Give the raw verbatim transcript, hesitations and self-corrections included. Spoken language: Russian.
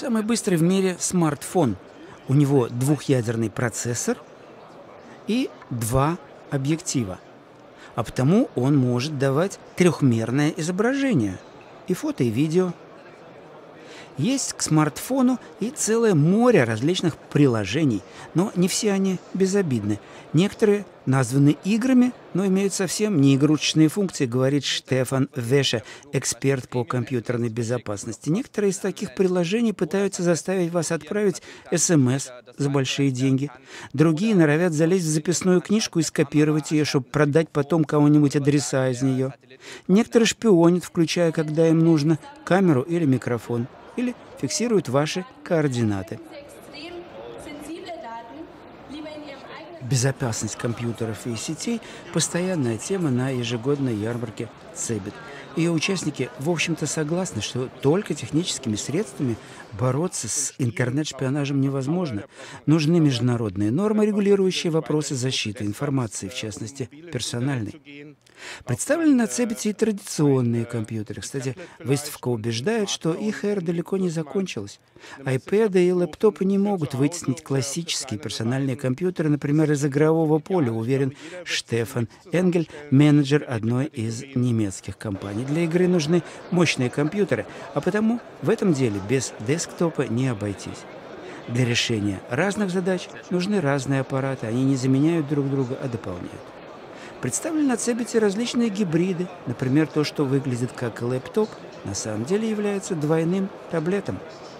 Самый быстрый в мире смартфон. У него двухъядерный процессор и два объектива. А потому он может давать трехмерное изображение – и фото, и видео. Есть к смартфону и целое море различных приложений, но не все они безобидны. Некоторые названы играми, но имеют совсем не игрушечные функции, говорит Штефан Веше, эксперт по компьютерной безопасности. Некоторые из таких приложений пытаются заставить вас отправить СМС за большие деньги. Другие норовят залезть в записную книжку и скопировать ее, чтобы продать потом кому-нибудь адреса из нее. Некоторые шпионят, включая, когда им нужно, камеру или микрофон, или фиксируют ваши координаты. Безопасность компьютеров и сетей – постоянная тема на ежегодной ярмарке Цебит. Ее участники, в общем-то, согласны, что только техническими средствами бороться с интернет-шпионажем невозможно. Нужны международные нормы, регулирующие вопросы защиты информации, в частности, персональной. Представлены на Цебите и традиционные компьютеры. Кстати, выставка убеждает, что их эра далеко не закончилась. Айпэды и лэптопы не могут вытеснить классические персональные компьютеры, например, из игрового поля, уверен Штефан Энгель, менеджер одной из немецких компаний. Для игры нужны мощные компьютеры, а потому в этом деле без десктопа не обойтись. Для решения разных задач нужны разные аппараты, они не заменяют друг друга, а дополняют. Представлены на Цебите различные гибриды, например, то, что выглядит как лэптоп, на самом деле является двойным таблетом.